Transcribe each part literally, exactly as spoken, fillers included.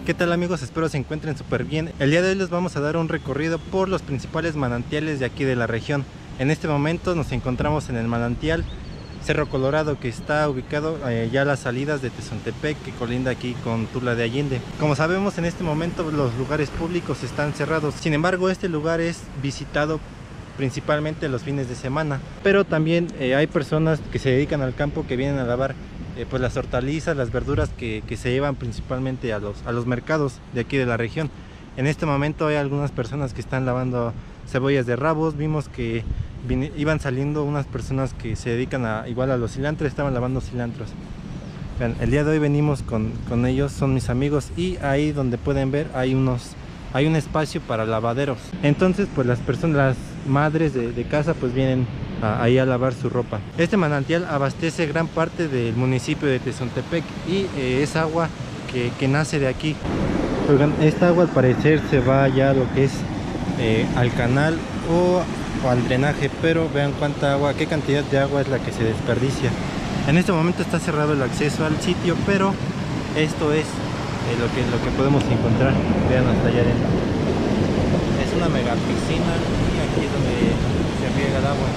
¿Qué tal amigos? Espero se encuentren súper bien. El día de hoy les vamos a dar un recorrido por los principales manantiales de aquí de la región. En este momento nos encontramos en el manantial Cerro Colorado, que está ubicado eh, ya a las salidas de Tezontepec, que colinda aquí con Tula de Allende. Como sabemos, en este momento los lugares públicos están cerrados. Sin embargo, este lugar es visitado principalmente los fines de semana, pero también eh, hay personas que se dedican al campo que vienen a lavar eh, pues las hortalizas, las verduras que, que se llevan principalmente a los, a los mercados de aquí de la región. En este momento hay algunas personas que están lavando cebollas de rabos. Vimos que vin, iban saliendo unas personas que se dedican a, igual a los cilantros, estaban lavando cilantros. Vean, el día de hoy venimos con, con ellos, son mis amigos, y ahí donde pueden ver hay unos hay un espacio para lavaderos. Entonces pues las personas, las madres de, de casa pues vienen a, ahí a lavar su ropa. Este manantial abastece gran parte del municipio de Tezontepec y eh, es agua que, que nace de aquí. Oigan, esta agua al parecer se va ya a lo que es eh, al canal o, o al drenaje, pero vean cuánta agua, qué cantidad de agua es la que se desperdicia. En este momento está cerrado el acceso al sitio, pero esto es Eh, lo que lo que podemos encontrar. Vean hasta allá adentro. Es una mega piscina y aquí es donde se riega el agua.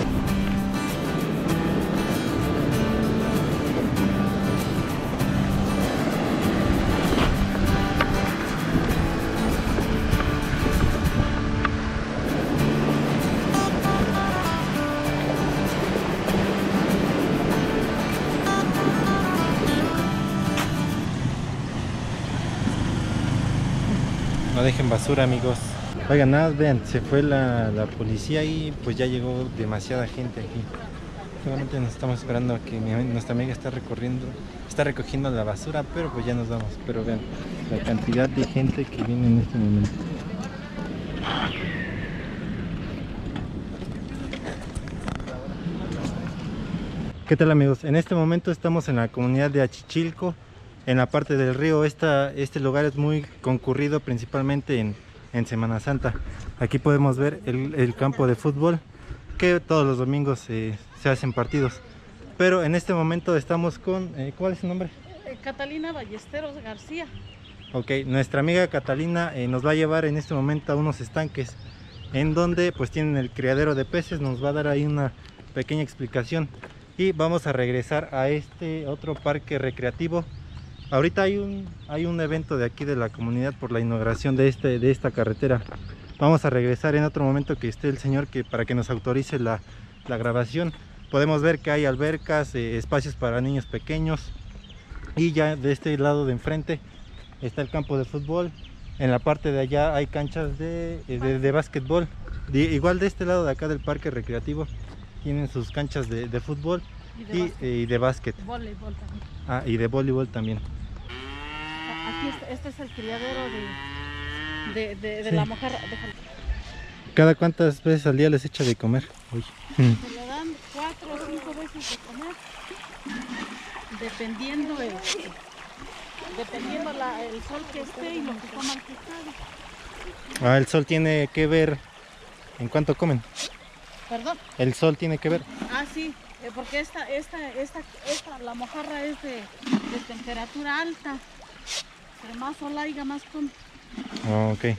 No dejen basura, amigos. Oigan, nada, vean, se fue la, la policía y pues ya llegó demasiada gente aquí. Solamente nos estamos esperando a que mi, nuestra amiga está recorriendo, está recogiendo la basura, pero pues ya nos vamos. Pero vean la cantidad de gente que viene en este momento. ¿Qué tal amigos? En este momento estamos en la comunidad de Achichilco, en la parte del río. Esta, este lugar es muy concurrido principalmente en, en Semana Santa. Aquí podemos ver el, el campo de fútbol, que todos los domingos eh, se hacen partidos. Pero en este momento estamos con, eh, ¿cuál es su nombre? Eh, Catalina Ballesteros García. Ok, nuestra amiga Catalina eh, nos va a llevar en este momento a unos estanques en donde pues tienen el criadero de peces. Nos va a dar ahí una pequeña explicación y vamos a regresar a este otro parque recreativo. Ahorita hay un, hay un evento de aquí de la comunidad por la inauguración de, este, de esta carretera. Vamos a regresar en otro momento que esté el señor que, para que nos autorice la, la grabación. Podemos ver que hay albercas, eh, espacios para niños pequeños. Y ya de este lado de enfrente está el campo de fútbol. En la parte de allá hay canchas de, de, de básquetbol. De, igual de este lado de acá del parque recreativo tienen sus canchas de, de fútbol y de, y, básquet. Eh, y de básquet. Voleibol también. Ah, y de voleibol también. Aquí este, este es el criadero de, de, de, de sí. la mojarra. Déjalo. ¿Cada cuántas veces al día les echa de comer? Uy. Se le dan cuatro o cinco veces de comer, dependiendo el, dependiendo la, el sol que esté y lo que coma el pescado. Ah, el sol tiene que ver en cuánto comen. ¿Perdón? El sol tiene que ver. Ah, sí, porque esta, esta, esta, esta, la mojarra es de, de temperatura alta. Entre más sol haya, más come. Oh, ok.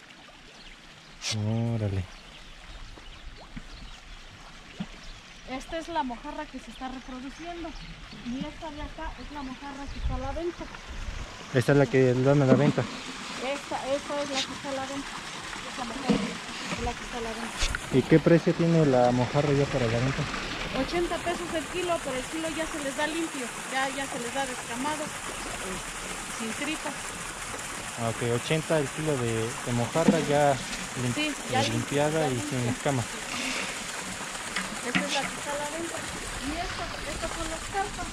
Órale. Esta es la mojarra que se está reproduciendo. Y esta de acá es la mojarra que está a la venta. Esta es la que dan a la venta. Esta, esta es la que está a la venta. Esta mojarra es la que está a la venta. ¿Y qué precio tiene la mojarra ya para la venta? ochenta pesos el kilo, pero el kilo ya se les da limpio. Ya, ya se les da descamado. Eh, sin tripas. Ah, ok, ochenta el kilo de, de mojarra ya, lim sí, ya eh, limpiada ya y limpia. Sin escamas. Esta es la que está a la venta. Y estas, estas son las carpas.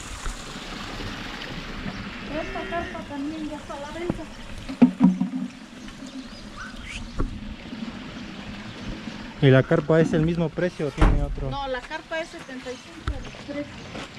Esta carpa también ya está a la venta. ¿Y la carpa es el mismo precio o tiene otro? No, la carpa es setenta y cinco el precio.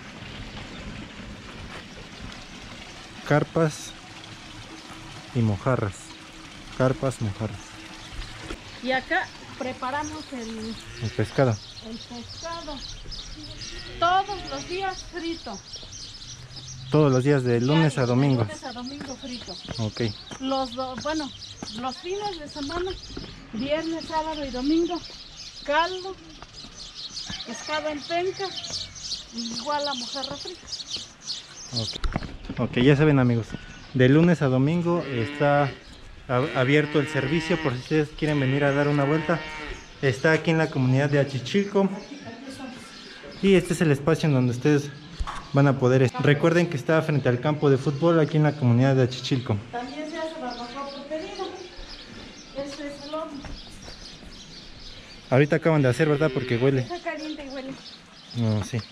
Carpas y mojarras. Carpas, mojarras. Y acá preparamos el, el pescado. El pescado. Todos los días frito. Todos los días de lunes a domingo. De lunes a domingo frito. Ok. Los, do- bueno, los fines de semana, viernes, sábado y domingo, caldo, pescado en penca, y igual la mojarra frita. Ok, ok, ya saben amigos, de lunes a domingo está a- abierto el servicio por si ustedes quieren venir a dar una vuelta. Está aquí en la comunidad de Achichilco y este es el espacio en donde ustedes van a poder estar. Recuerden que está frente al campo de fútbol aquí en la comunidad de Achichilco. También se hace barbacoa por pedido. Este es el horno. Ahorita acaban de hacer, ¿verdad? Porque huele. Está caliente y huele. No, sí.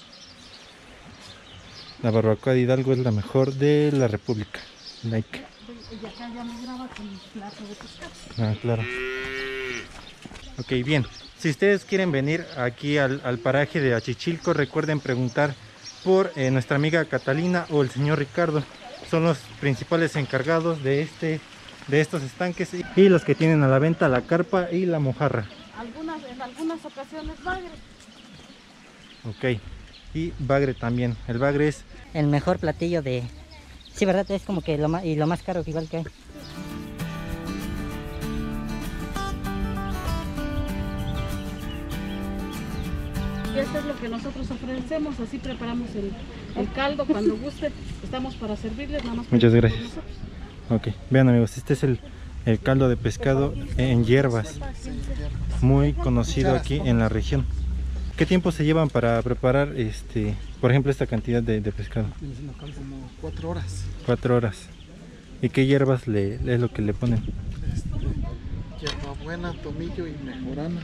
La barbacoa de Hidalgo es la mejor de la República. Like. Y acá ya me graba con el plato de pescado. Ah, claro. Ok, bien. Si ustedes quieren venir aquí al, al paraje de Achichilco, recuerden preguntar por eh, nuestra amiga Catalina o el señor Ricardo. Son los principales encargados de este de estos estanques y, y los que tienen a la venta la carpa y la mojarra. Algunas, en algunas ocasiones bagre. Ok. Y bagre también. El bagre es el mejor platillo de... Sí, ¿verdad? Es como que lo más, y lo más caro que igual que hay. Y esto es lo que nosotros ofrecemos, así preparamos el, el caldo cuando guste. Estamos para servirles, nada más. Muchas gracias. Ok, vean amigos, este es el, el caldo de pescado en hierbas, muy conocido aquí en la región. ¿Qué tiempo se llevan para preparar, este, por ejemplo, esta cantidad de, de pescado? Como cuatro horas. Cuatro horas. ¿Y qué hierbas le, es lo que le ponen? Este, hierbabuena, tomillo y mejorana.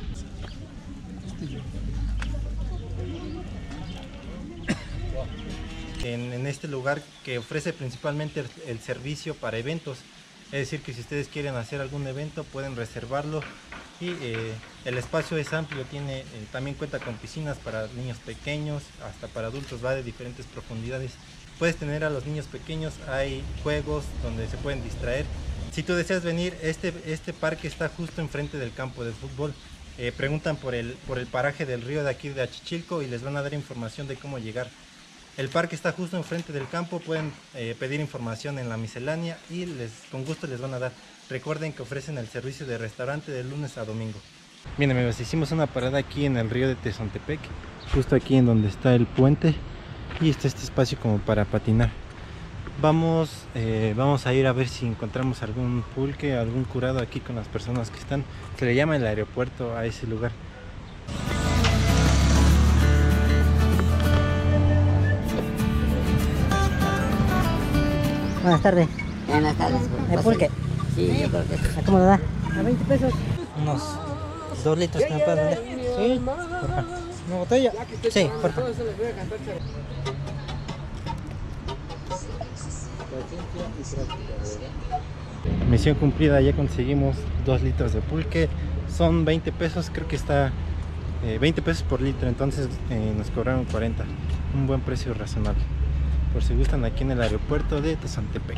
En, en este lugar que ofrece principalmente el, el servicio para eventos, es decir que si ustedes quieren hacer algún evento pueden reservarlo y eh, el espacio es amplio, tiene, eh, también cuenta con piscinas para niños pequeños, hasta para adultos, va de diferentes profundidades. Puedes tener a los niños pequeños, hay juegos donde se pueden distraer. Si tú deseas venir, este, este parque está justo enfrente del campo de fútbol. Eh, preguntan por el, por el paraje del río de aquí de Achichilco y les van a dar información de cómo llegar. El parque está justo enfrente del campo, pueden eh, pedir información en la miscelánea y les, con gusto les van a dar. Recuerden que ofrecen el servicio de restaurante de lunes a domingo. Bien amigos, hicimos una parada aquí en el río de Tezontepec, justo aquí en donde está el puente y está este espacio como para patinar. Vamos, eh, vamos a ir a ver si encontramos algún pulque, algún curado aquí con las personas que están. Se le llama el aeropuerto a ese lugar. Buenas tardes. Buenas tardes. ¿El pulque? Sí, yo creo que sí. ¿A cómo lo da? A veinte pesos. Unos dos litros que me puedes vender. Sí, por favor. ¿Una botella? Sí, por favor. Misión cumplida, ya conseguimos dos litros de pulque. Son veinte pesos, creo que está eh, veinte pesos por litro, entonces eh, nos cobraron cuarenta. Un buen precio razonable. Por si gustan, aquí en el aeropuerto de Tezontepec.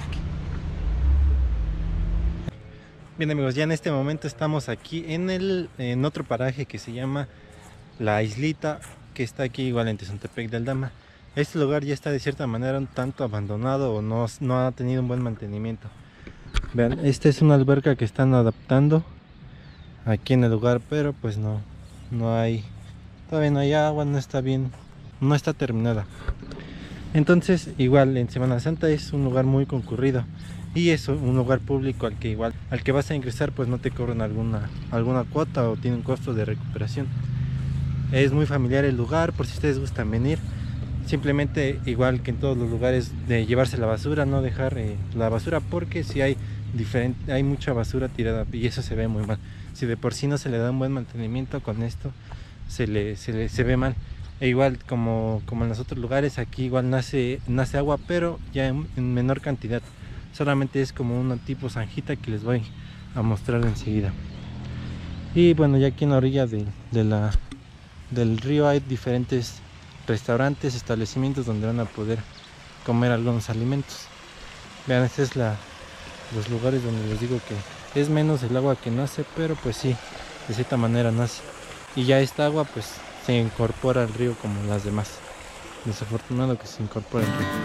Bien amigos, ya en este momento estamos aquí en el en otro paraje que se llama La Islita, que está aquí igual en Tezontepec de Aldama. Este lugar ya está de cierta manera un tanto abandonado o no, no ha tenido un buen mantenimiento. Vean, esta es una alberca que están adaptando aquí en el lugar, pero pues no, no hay, todavía no hay agua, no está bien, no está terminada. Entonces igual en Semana Santa es un lugar muy concurrido y es un lugar público al que igual al que vas a ingresar pues no te cobran alguna alguna cuota o tiene un costo de recuperación. Es muy familiar el lugar, por si ustedes gustan venir. Simplemente igual que en todos los lugares, de llevarse la basura, no dejar eh, la basura, porque si hay diferente, hay mucha basura tirada y eso se ve muy mal. Si de por sí no se le da un buen mantenimiento, con esto se le, se le se ve mal. E igual como, como en los otros lugares, aquí igual nace, nace agua, pero ya en, en menor cantidad. Solamente es como una tipo zanjita que les voy a mostrar enseguida. Y bueno, ya aquí en la orilla de, de la, del río hay diferentes restaurantes, establecimientos donde van a poder comer algunos alimentos. Vean, este es la, los lugares donde les digo que es menos el agua que nace, pero pues sí, de cierta manera nace. Y ya esta agua pues se incorpora al río como las demás. Desafortunado que se incorpore el río.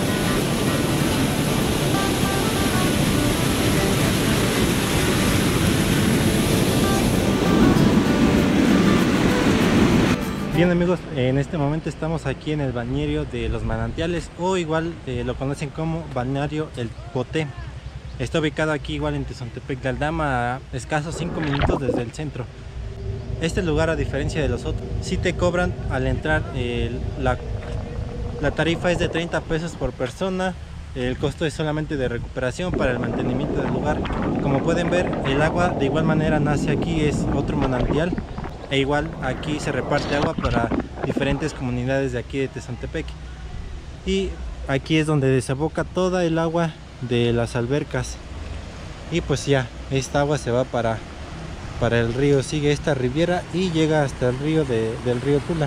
Bien amigos, en este momento estamos aquí en el balneario de los manantiales, o igual eh, lo conocen como balneario El Poté. Está ubicado aquí igual en Tezontepec de Aldama, a escasos cinco minutos desde el centro. Este lugar, a diferencia de los otros, sí te cobran al entrar. eh, la, la tarifa es de treinta pesos por persona. El costo es solamente de recuperación para el mantenimiento del lugar. Como pueden ver, el agua de igual manera nace aquí, es otro manantial. E igual aquí se reparte agua para diferentes comunidades de aquí de Tezontepec. Y aquí es donde desemboca toda el agua de las albercas. Y pues ya, esta agua se va para, para el río, sigue esta riviera y llega hasta el río de, del río Tula.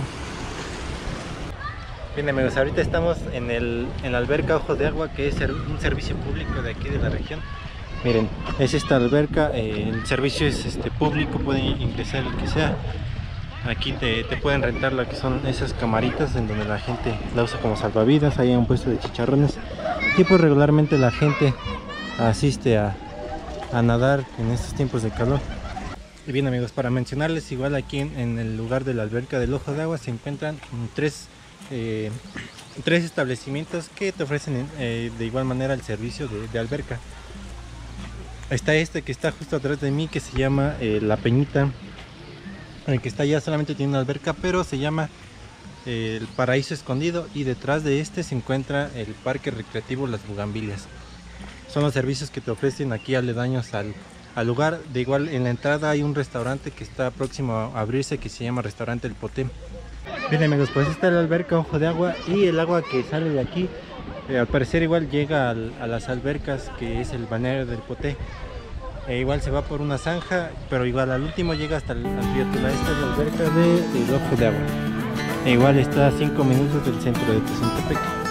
Bien amigos, ahorita estamos en, el, en la alberca Ojos de Agua, que es un servicio público de aquí de la región. Miren, es esta alberca, eh, el servicio es este público, pueden ingresar el que sea. Aquí te, te pueden rentar lo que son esas camaritas en donde la gente la usa como salvavidas. Ahí hay un puesto de chicharrones y pues regularmente la gente asiste a, a nadar en estos tiempos de calor. Y bien amigos, para mencionarles, igual aquí en, en el lugar de la alberca del Ojo de Agua se encuentran tres, eh, tres establecimientos que te ofrecen eh, de igual manera el servicio de, de alberca. Está este que está justo atrás de mí, que se llama eh, La Peñita. El que está allá solamente tiene una alberca, pero se llama eh, El Paraíso Escondido. Y detrás de este se encuentra el Parque Recreativo Las Bugambilias. Son los servicios que te ofrecen aquí aledaños al, al lugar. De igual, en la entrada hay un restaurante que está próximo a abrirse, que se llama Restaurante El Poté. Bien amigos, pues esta es la alberca Ojo de Agua, y el agua que sale de aquí Eh, al parecer igual llega al, a las albercas, que es el balneario del Poté. E igual se va por una zanja, pero igual al último llega hasta el río Tula. Esta es la alberca del Ojo de Agua. E igual está a cinco minutos del centro de Tezontepec.